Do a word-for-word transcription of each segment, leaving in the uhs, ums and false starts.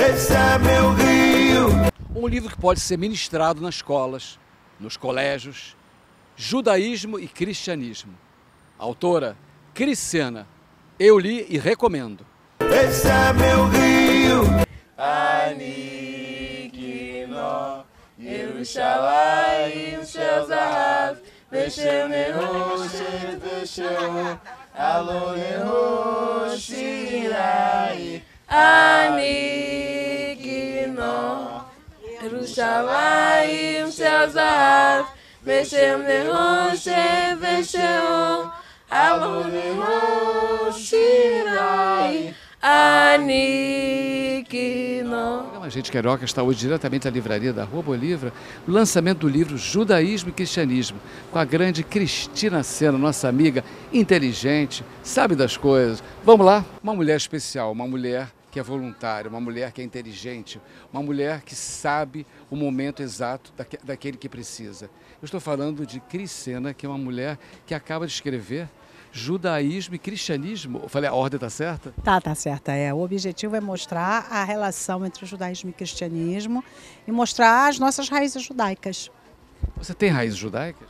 esse é meu rio. Um livro que pode ser ministrado nas escolas, nos colégios, Judaísmo e Cristianismo. Autora, Crisena. Eu li e recomendo. Esse é meu rio. Ani Kino, Yerushalayim Shel Zahav, Veshem Nehosheh Veshem Alon Nehoshirai. Ani Kino, Yerushalayim Shel Zahav, Veshem Nehosheh Veshem Alon Nehoshirai. Anikino. A Gente Carioca está hoje diretamente da livraria da Rua Bolívar, no lançamento do livro Judaísmo e Cristianismo, com a grande Cristina Sena, nossa amiga inteligente, sabe das coisas. Vamos lá? Uma mulher especial, uma mulher que é voluntária, uma mulher que é inteligente, uma mulher que sabe o momento exato daque- daquele que precisa. Eu estou falando de Crisena, que é uma mulher que acaba de escrever Judaísmo e Cristianismo. Eu falei, a ordem está certa? Tá, tá certa. É. O objetivo é mostrar a relação entre o judaísmo e o cristianismo e mostrar as nossas raízes judaicas. Você tem raízes judaicas?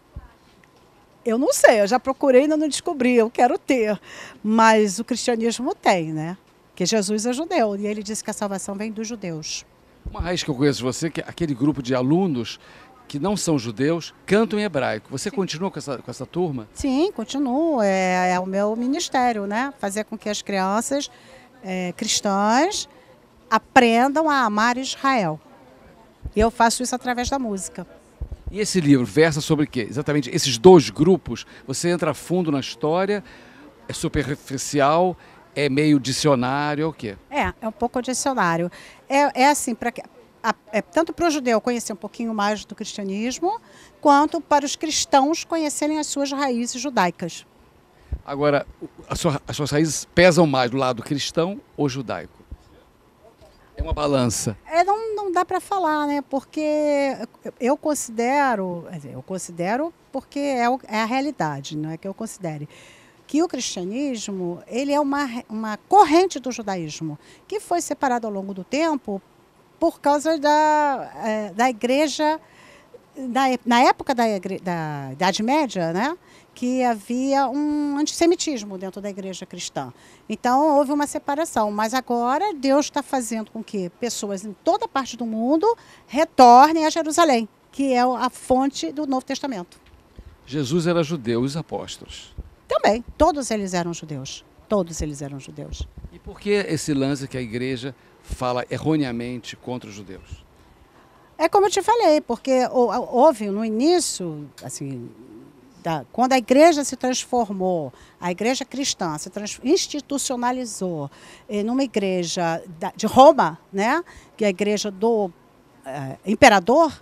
Eu não sei, eu já procurei e ainda não descobri, eu quero ter. Mas o cristianismo tem, né? Porque Jesus é judeu e ele disse que a salvação vem dos judeus. Uma raiz que eu conheço de você, que é aquele grupo de alunos que não são judeus, cantam em hebraico. Você continua com essa, com essa turma? Sim, continuo. É, é o meu ministério, né? Fazer com que as crianças é, cristãs aprendam a amar Israel. E eu faço isso através da música. E esse livro versa sobre o quê? Exatamente esses dois grupos. Você entra a fundo na história, é superficial, é meio dicionário, é o quê? É, é um pouco o dicionário. É, é assim, para é, tanto para o judeu conhecer um pouquinho mais do cristianismo, quanto para os cristãos conhecerem as suas raízes judaicas. Agora, a sua, as suas raízes pesam mais do lado cristão ou judaico? É uma balança. É, não, não dá para falar, né? Porque eu considero, quer dizer, eu considero porque é, o, é a realidade, não é que eu considere, que o cristianismo ele é uma, uma corrente do judaísmo, que foi separado ao longo do tempo por causa da, é, da igreja, da, na época da, igre, da Idade Média, né? Que havia um antissemitismo dentro da igreja cristã. Então, houve uma separação. Mas agora, Deus está fazendo com que pessoas em toda parte do mundo retornem a Jerusalém, que é a fonte do Novo Testamento. Jesus era judeu, os apóstolos. Também, todos eles eram judeus. Todos eles eram judeus. E por que esse lance que a igreja fala erroneamente contra os judeus? É como eu te falei, porque houve no início, assim, da, quando a igreja se transformou, a igreja cristã se trans, institucionalizou eh, numa igreja da, de Roma, né, que é a igreja do eh, imperador,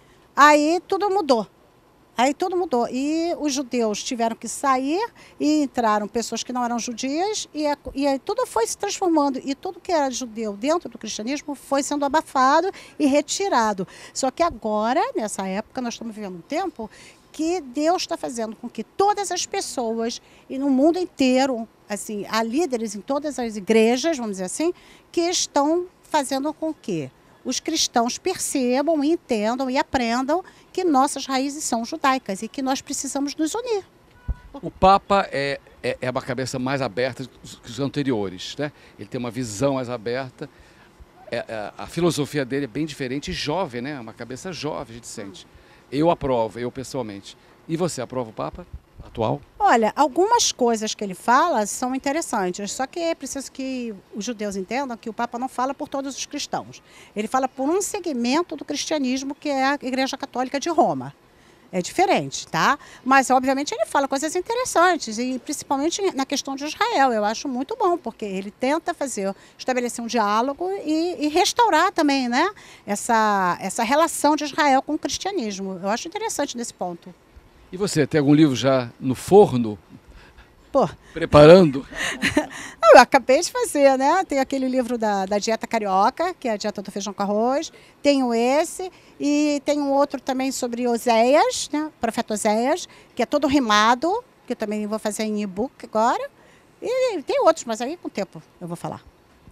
aí tudo mudou. Aí tudo mudou. E os judeus tiveram que sair e entraram pessoas que não eram judias e, e aí tudo foi se transformando. E tudo que era judeu dentro do cristianismo foi sendo abafado e retirado. Só que agora, nessa época, nós estamos vivendo um tempo que Deus está fazendo com que todas as pessoas e no mundo inteiro, assim, há líderes em todas as igrejas, vamos dizer assim, que estão fazendo com que os cristãos percebam, entendam e aprendam que nossas raízes são judaicas e que nós precisamos nos unir. O Papa é, é, é uma cabeça mais aberta que os anteriores, né? Ele tem uma visão mais aberta, é, é, a filosofia dele é bem diferente e jovem, né? Uma cabeça jovem, a gente sente. Eu aprovo, eu pessoalmente. E você aprova o Papa atual? Olha, algumas coisas que ele fala são interessantes, só que é preciso que os judeus entendam que o Papa não fala por todos os cristãos. Ele fala por um segmento do cristianismo, que é a Igreja Católica de Roma. É diferente, tá? Mas, obviamente, ele fala coisas interessantes, e principalmente na questão de Israel. Eu acho muito bom, porque ele tenta fazer, estabelecer um diálogo e, e restaurar também, né? Essa, essa relação de Israel com o cristianismo. Eu acho interessante nesse ponto. E você, tem algum livro já no forno? Pô. Preparando? Não, eu acabei de fazer, né? Tem aquele livro da, da dieta carioca, que é a dieta do feijão com arroz. Tenho esse e tem um outro também sobre Oséias, né? Profeta Oséias, que é todo rimado, que eu também vou fazer em e-book agora. E tem outros, mas aí com o tempo eu vou falar. Bom,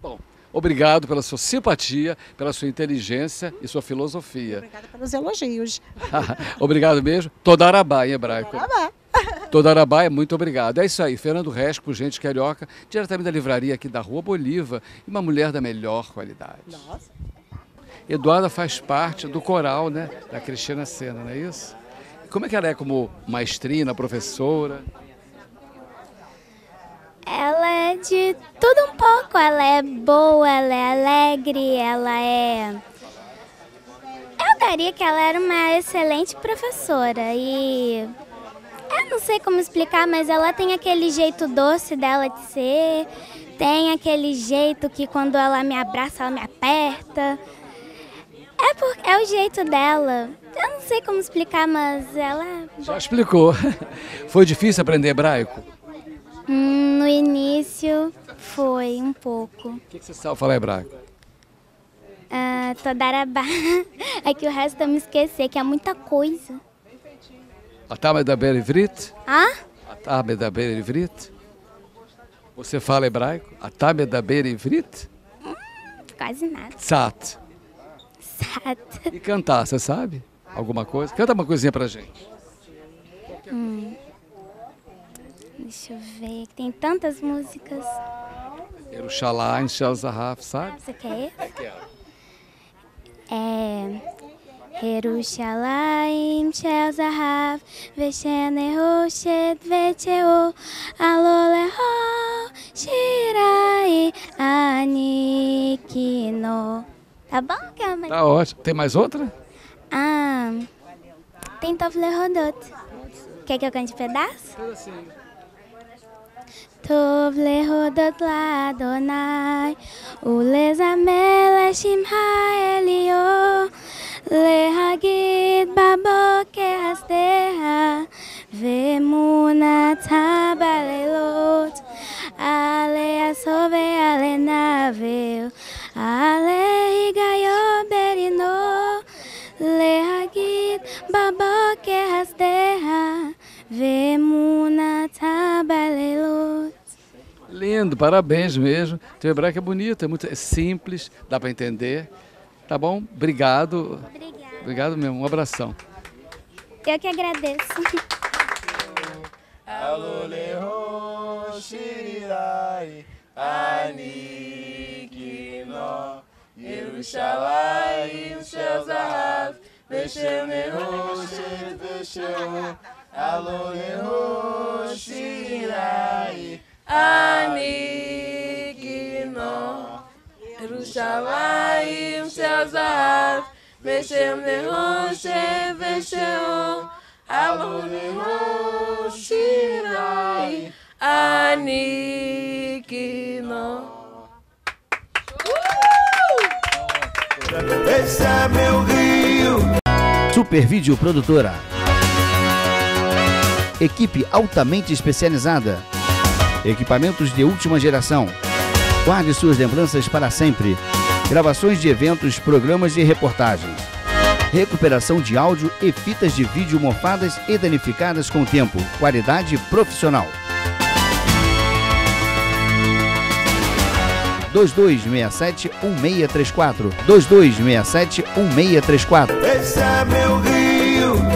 Obrigado pela sua simpatia, pela sua inteligência e sua filosofia. Obrigada pelos elogios. Obrigado mesmo. Todarabá em hebraico. Todarabá. Todarabá, é muito obrigado. É isso aí, Fernando Resco, gente carioca, diretamente da livraria aqui da Rua Bolívar, e uma mulher da melhor qualidade. Nossa. Eduarda faz parte do coral, né, da Cristina Sena, não é isso? Como é que ela é como maestrina, professora? Ela é de tudo um pouco. Ela é boa, ela é alegre, ela é... Eu daria que ela era uma excelente professora e... Eu não sei como explicar, mas ela tem aquele jeito doce dela de ser, tem aquele jeito que quando ela me abraça, ela me aperta. É, por, é o jeito dela. Eu não sei como explicar, mas ela... Já explicou. Foi difícil aprender hebraico? Hum, no início foi um pouco. O que, que você sabe falar hebraico? Ah, Todarabá. É que o resto eu me esqueci, que é muita coisa. Atá medaber ivrit? Hã? Atá medaber ivrit? Você fala hebraico? Atá medaber ivrit? Hum, quase nada. Tzat. Sat. E cantar, você sabe? Alguma coisa? Canta uma coisinha pra gente. Hum. Deixa eu ver, tem tantas músicas. Yerushalayim Shel Zahav, sabe? Você quer? É que é. É... Yerushalayim Shel Zahav Veshenehu Shet Veteu Aloleho Shirai Anikino. Tá bom, Calma? Tá ótimo. Tem mais outra? Ah, tem Tovlehodot. Quer que eu cante um pedaço? Tov lehodot ladonai ulezamel shimha elio lehagid baboker hasdeha vemunat habalelot ale asove ale navel ale higayo berino lehagid baboker hasdeha vemunat habalelot. Lindo, parabéns mesmo. Teu hebraico é bonito, é muito é simples, dá para entender. Tá bom? Obrigado. Obrigada. Obrigado mesmo. Um abração. Eu que agradeço. Aloleho Shirai Anikino Yerushalayim Shel Zahav Veshenehu Shet Veteu Aloleho Shirai Anikino Yerushalayim Shel Zahav Veshem Nehu Shet Veteu Aloleho Shirai Anikino. Esse é meu rio. Super Vídeo Produtora. Equipe altamente especializada. Equipamentos de última geração. Guarde suas lembranças para sempre. Gravações de eventos, programas e reportagens. Recuperação de áudio e fitas de vídeo mofadas e danificadas com o tempo. Qualidade profissional. dois dois seis sete um seis três quatro. dois dois seis sete um seis três quatro. Esse é meu rio.